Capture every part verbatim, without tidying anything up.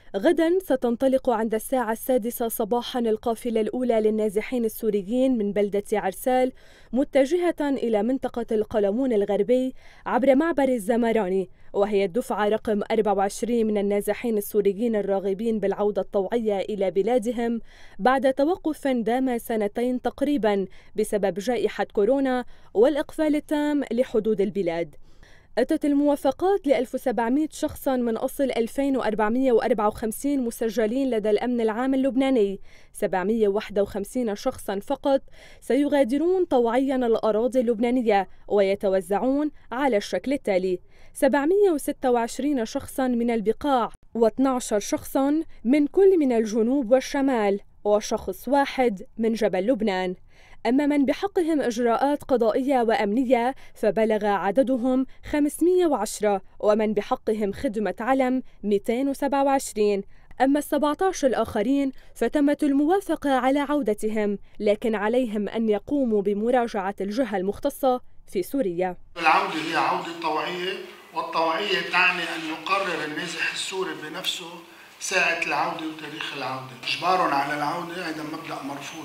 غدا ستنطلق عند الساعة السادسة صباحا القافلة الأولى للنازحين السوريين من بلدة عرسال متجهة إلى منطقة القلمون الغربي عبر معبر الزمراني، وهي الدفعة رقم أربعة وعشرين من النازحين السوريين الراغبين بالعودة الطوعية إلى بلادهم بعد توقف دام سنتين تقريبا بسبب جائحة كورونا والإقفال التام لحدود البلاد. أتت الموافقات ل ألف وسبعمئة شخصاً من أصل ألفين وأربعمئة وأربعة وخمسين مسجلين لدى الأمن العام اللبناني. سبعمئة وواحد وخمسين شخصاً فقط سيغادرون طوعياً الأراضي اللبنانية ويتوزعون على الشكل التالي: سبعمئة وستة وعشرين شخصاً من البقاع، واثني عشر شخصاً من كل من الجنوب والشمال، وشخص واحد من جبل لبنان. أما من بحقهم إجراءات قضائية وأمنية فبلغ عددهم خمسمئة وعشرة، ومن بحقهم خدمة علم مئتين وسبعة وعشرين. أما السبعة عشر الآخرين فتمت الموافقة على عودتهم، لكن عليهم أن يقوموا بمراجعة الجهة المختصة في سوريا. العودة هي عودة طوعية، والطوعية تعني أن يقرر النازح السوري بنفسه ساعة العودة وتاريخ العودة. إجبارهم على العودة هذا مبدأ مرفوض،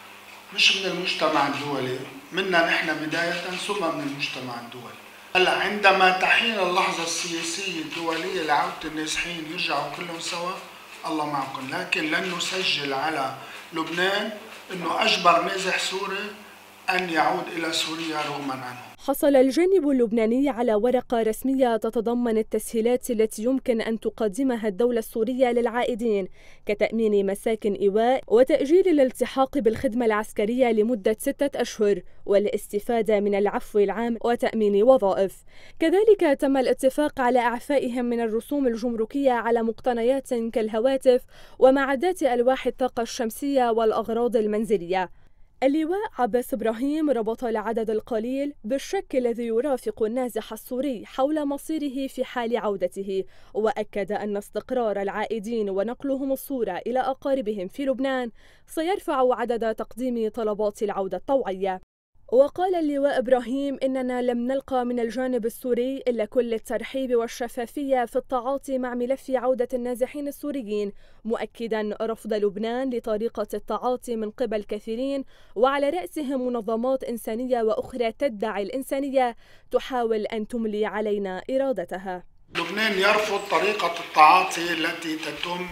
مش من المجتمع الدولي، منا نحن بداية ثم من المجتمع الدولي. هلا عندما تحين اللحظة السياسية الدولية لعودة النازحين يرجعوا كلهم سوا، الله معكم، لكن لن نسجل على لبنان انه اجبر نازح سوري ان يعود الى سوريا رغما عنه. حصل الجانب اللبناني على ورقة رسمية تتضمن التسهيلات التي يمكن أن تقدمها الدولة السورية للعائدين، كتأمين مساكن إيواء وتأجيل الالتحاق بالخدمة العسكرية لمدة ستة أشهر والاستفادة من العفو العام وتأمين وظائف. كذلك تم الاتفاق على إعفائهم من الرسوم الجمركية على مقتنيات كالهواتف ومعدات ألواح الطاقة الشمسية والأغراض المنزلية. اللواء عباس إبراهيم ربط العدد القليل بالشك الذي يرافق النازح السوري حول مصيره في حال عودته، وأكد أن استقرار العائدين ونقلهم الصورة إلى أقاربهم في لبنان سيرفع عدد تقديم طلبات العودة الطوعية. وقال اللواء إبراهيم: إننا لم نلقى من الجانب السوري إلا كل الترحيب والشفافية في التعاطي مع ملف عودة النازحين السوريين، مؤكدا رفض لبنان لطريقة التعاطي من قبل كثيرين وعلى رأسهم منظمات إنسانية وأخرى تدعي الإنسانية تحاول أن تملي علينا إرادتها. لبنان يرفض طريقة التعاطي التي تتم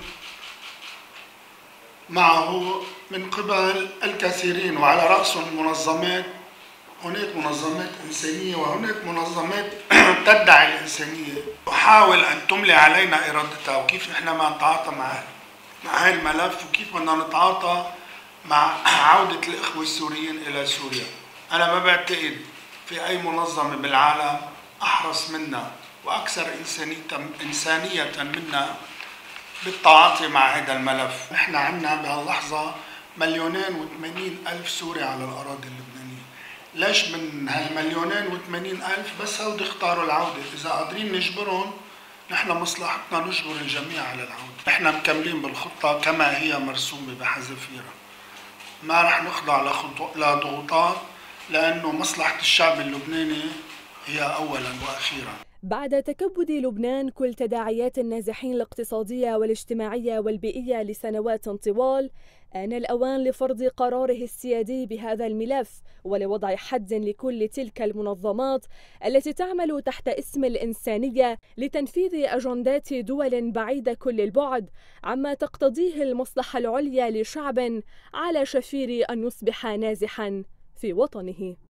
معه من قبل الكثيرين، وعلى رأسهم منظمات، هناك منظمات إنسانية وهناك منظمات تدعي الإنسانية تحاول أن تملي علينا إرادتها. وكيف إحنا ما نتعاطى مع مع هاي الملف، وكيف بدنا نتعاطى مع عودة الإخوة السوريين إلى سوريا. أنا ما بعتقد في أي منظمة بالعالم أحرص منا وأكثر إنسانية منا بالتعاطي مع هذا الملف. نحن عندنا بهاللحظة مليونين وثمانين ألف سوري على الأراضي اللبنانية. ليش من هالمليونين وثمانين ألف بس هودي اختاروا العودة؟ إذا قادرين نجبرهم، نحن مصلحتنا نجبر الجميع على العودة. نحن مكملين بالخطة كما هي مرسومة بحذافيرها، ما رح نخضع لضغوطات، لأنه مصلحة الشعب اللبناني هي أولا وأخيرا. بعد تكبد لبنان كل تداعيات النازحين الاقتصادية والاجتماعية والبيئية لسنوات طوال، آن الأوان لفرض قراره السيادي بهذا الملف ولوضع حد لكل تلك المنظمات التي تعمل تحت اسم الإنسانية لتنفيذ أجندات دول بعيدة كل البعد عما تقتضيه المصلحة العليا لشعب على شفير أن يصبح نازحا في وطنه.